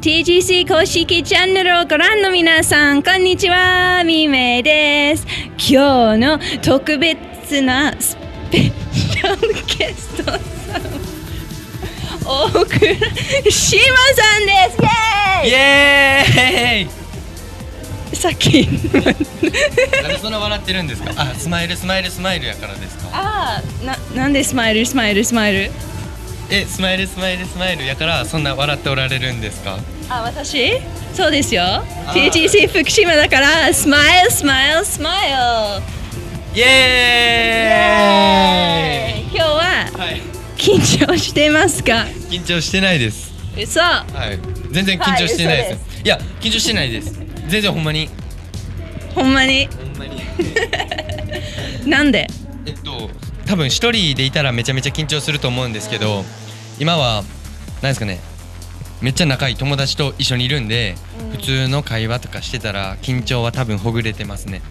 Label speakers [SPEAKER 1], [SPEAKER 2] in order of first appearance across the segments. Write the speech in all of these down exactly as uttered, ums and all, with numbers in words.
[SPEAKER 1] ティージーシー 公式チャンネルをご覧の皆さん、こんにちは、みめです。今日の特別なスペシャルゲストさん、大倉志麻さんです。イエーイ。
[SPEAKER 2] イエーイ。
[SPEAKER 1] さっき
[SPEAKER 2] なんでそんな笑ってるんですか。あ、スマイルスマイルスマイルやからですか。
[SPEAKER 1] ああ、な、なんでスマイルスマイルスマイル
[SPEAKER 2] え、スマイルスマイルスマイルやからそんな笑っておられるんですか。
[SPEAKER 1] あ、私そうですよ。 ティージーシー 福島だからスマイルスマイルスマイル。
[SPEAKER 2] イエーイ。
[SPEAKER 1] 今日は、
[SPEAKER 2] はい、
[SPEAKER 1] 緊張してますか。
[SPEAKER 2] 緊張してないです。
[SPEAKER 1] 嘘。
[SPEAKER 2] はい、全然緊張してないです。はい、いや、緊張してないです。全然ほんまに
[SPEAKER 1] ほんまに
[SPEAKER 2] ほんまに
[SPEAKER 1] なんで。
[SPEAKER 2] えっと多分一人でいたらめちゃめちゃ緊張すると思うんですけど、今は何ですかね、めっちゃ仲いい友達と一緒にいるんで、うん、普通の会話とかしてたら緊張は多分ほぐれてますね。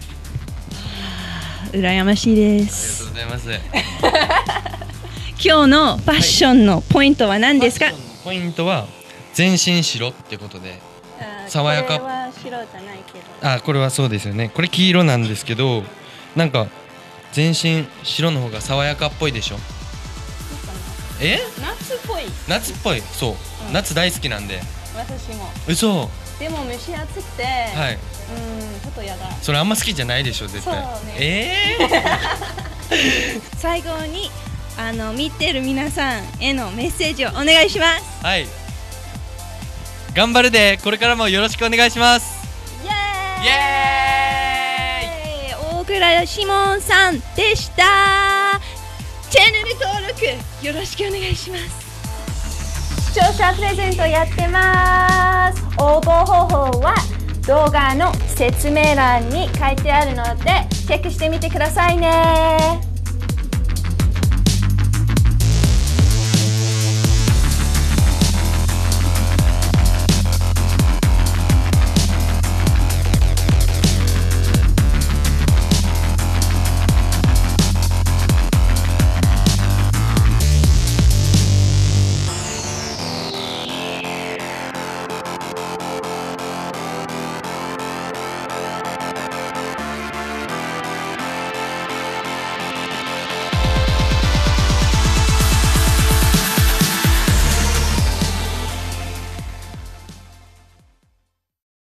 [SPEAKER 1] 羨ましいです。
[SPEAKER 2] ありがとうございます
[SPEAKER 1] 今日のファッションのポイントは何ですか。
[SPEAKER 2] ポイントは全身白ってことで、爽やか。これは白じゃないけど、あ、これはそうですよね。これ黄色なんですけど、なんか全身白の方が爽やかっぽいでしょ。え？
[SPEAKER 1] 夏っぽい。
[SPEAKER 2] 夏っぽい、そう、うん、夏大好きなんで。
[SPEAKER 1] 私も。
[SPEAKER 2] 嘘。
[SPEAKER 1] でも蒸し暑くて、
[SPEAKER 2] はい、
[SPEAKER 1] うん、ちょっとやだ。
[SPEAKER 2] それあんま好きじゃないでしょ、絶対。そうね。えー、
[SPEAKER 1] 最後にあの見てる皆さんへのメッセージをお願いします。
[SPEAKER 2] はい。頑張るで、これからもよろしくお願いします。
[SPEAKER 1] イエーイ。
[SPEAKER 2] イエーイ。
[SPEAKER 1] 大倉志麻さんでした。チャンネル登録よろしくお願いします。視聴者プレゼントやってます。応募方法は動画の説明欄に書いてあるのでチェックしてみてくださいね。